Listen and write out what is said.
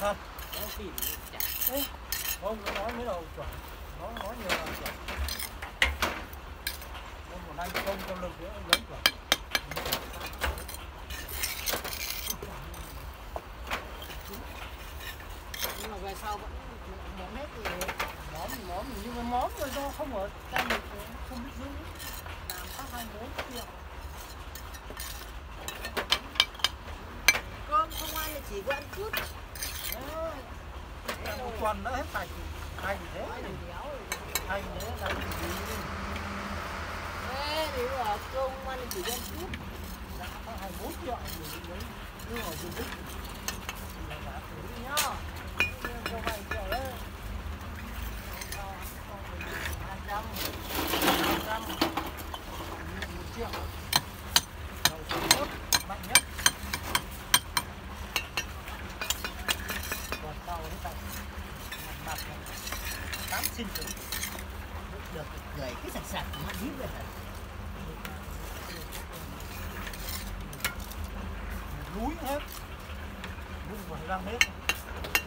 thật. Đấy, không có nói mới đầu chuẩn, nó nói nhiều là chuẩn. Nên một anh công cho lực nữa lớn chuẩn. Nhưng mà về sau vẫn móm hết thì Móm nhưng mà móm rồi do không ở tay mình không biết giữ, làm phát 24 triệu. cơm không ăn thì chỉ có ăn chút. Một tuần nữa hết sạch, thành thế thành thế là gì? Thế thì ở cơm không ăn thì chỉ có ăn chút. Đã có 24 triệu mình lấy, nhưng mà dùng đích là giá thử nhá, cho vay triệu đấy, 200, 1 triệu, đầu số tốt mạnh nhất, còn sau đến tận mặt này 8 xin được Cười cái sạch sạch của mắt hít ra thật. núi hết, vung vào răng hết.